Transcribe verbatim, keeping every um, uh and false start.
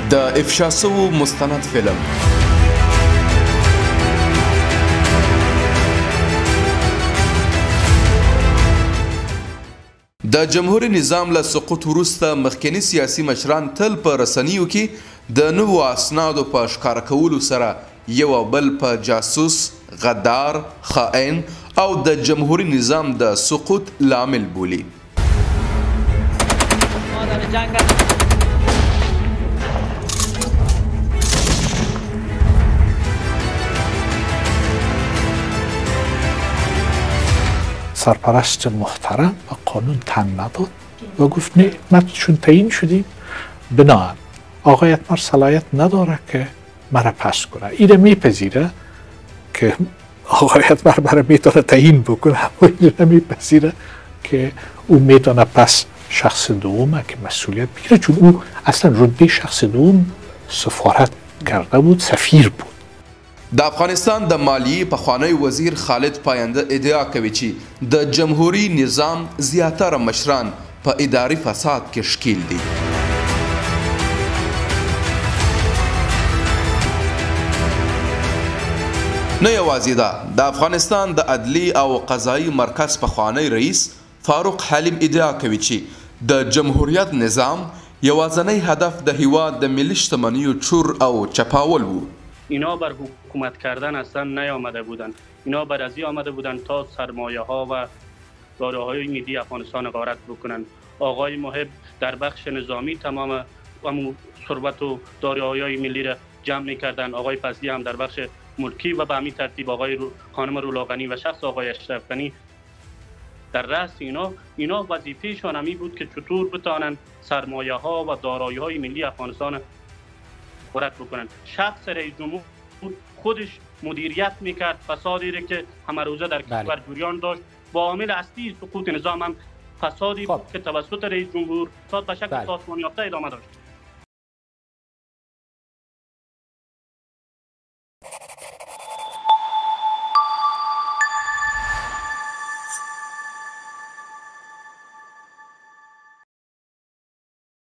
د افشا شوو مستند فلم د جمهوري نظام له سقوط وروسته مخکني سیاسي مشران تل په رسنیو کې د نوو اسنادو په ښکاره کولو سره یو او بل په جاسوس، غدار، خائن او د جمهوري نظام د سقوط لامل بولي. سرپرست محترم و قانون تن نداد و گفت نه ما چون تعیین شدیم بناهن آقای اتمر صلاحیت نداره که مرا پس کنه. اینه میپذیره که آقای اتمر مرا میتونه تعیین بکنه، اما اینه میپذیره که او میتونه پس شخص دومه که مسئولیت بگیره، چون او اصلا رتبه شخص دوم سفارت کرده بود، سفیر بود. د افغانستان د مالیې پخوانی وزیر خالد پاینده ادعا کوي چې د جمهوري نظام زیاتره مشران په اداري فساد کې ښکیل دي. نه یوازې دا، د افغانستان د عدلي او قضایي مرکز پخوانی رئیس فاروق حلیم ادعا کوي چې د جمهوریت نظام یوازینی هدف د هیواد د ملي شتمنیو چور او چپاول و. اینا بر حکومت کردن اصلا نیامده بودند. اینا بر ازی آمده بودند تا سرمایه ها و داروهای ملی افغانستان غارت بکنند. آقای محب در بخش نظامی تمام امو ثروت و داروهای ملی را جمع می‌کردند. آقای فضلی هم در بخش ملکی و به همین ترتیب آقای رو خانم رولاغنی و شخص آقای اشرف غنی در رأس اینا اینا وظیفه‌شان همی بود که چطور بتوانند سرمایه ها و دارایی های ملی افغانستان غارت بکنند. شخص رئیس جمهور خودش مدیریت میکرد فسادی را که همه روزه در کشور جریان داشت. با عامل اصلی سقوط نظام هم فسادی بود که توسط رئیس جمهور فساد به شکل سازمان یافته ادامه داشت.